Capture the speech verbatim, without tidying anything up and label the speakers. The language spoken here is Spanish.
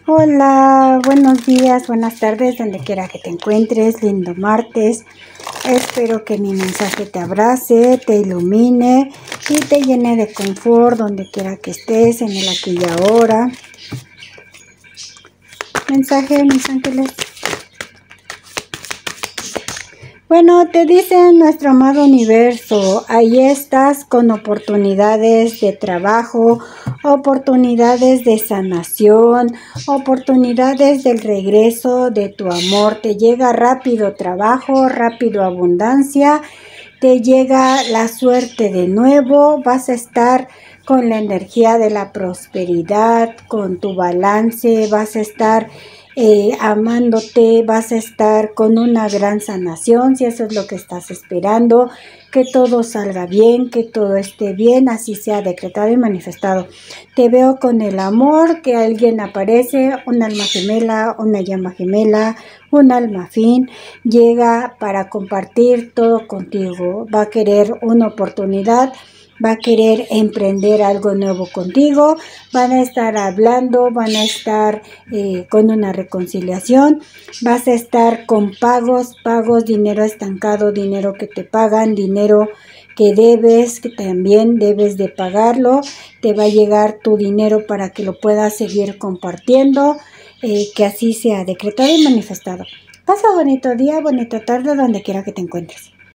Speaker 1: Hola, buenos días, buenas tardes, donde quiera que te encuentres, lindo martes. Espero que mi mensaje te abrace, te ilumine y te llene de confort donde quiera que estés, en el aquí y ahora. Mensaje de mis ángeles. Bueno, te dice nuestro amado universo, ahí estás con oportunidades de trabajo, oportunidades de sanación, oportunidades del regreso de tu amor. Te llega rápido trabajo, rápido abundancia, te llega la suerte de nuevo, vas a estar con la energía de la prosperidad, con tu balance, vas a estar Eh, amándote, vas a estar con una gran sanación, si eso es lo que estás esperando, que todo salga bien, que todo esté bien, así sea decretado y manifestado. Te veo con el amor, que alguien aparece, un alma gemela, una llama gemela, un alma afín, llega para compartir todo contigo, va a querer una oportunidad, va a querer emprender algo nuevo contigo, van a estar hablando, van a estar eh, con una reconciliación, vas a estar con pagos, pagos, dinero estancado, dinero que te pagan, dinero que debes, que también debes de pagarlo, te va a llegar tu dinero para que lo puedas seguir compartiendo, eh, que así sea decretado y manifestado. Pasa bonito día, bonita tarde, donde quiera que te encuentres.